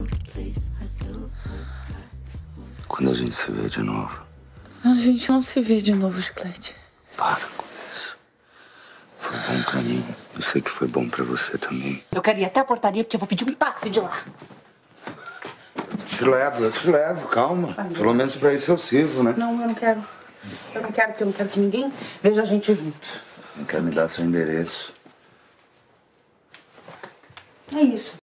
Quando a gente se vê de novo. A gente não se vê de novo, Chiclete. Para com isso. Foi bom pra mim. Eu sei que foi bom pra você também. Eu quero ir até a portaria porque eu vou pedir um táxi de lá. Eu te levo, calma. Pelo menos pra isso eu sirvo, né? Não, eu não quero. Eu não quero, porque eu não quero que ninguém veja a gente junto. Não quer me dar seu endereço. É isso.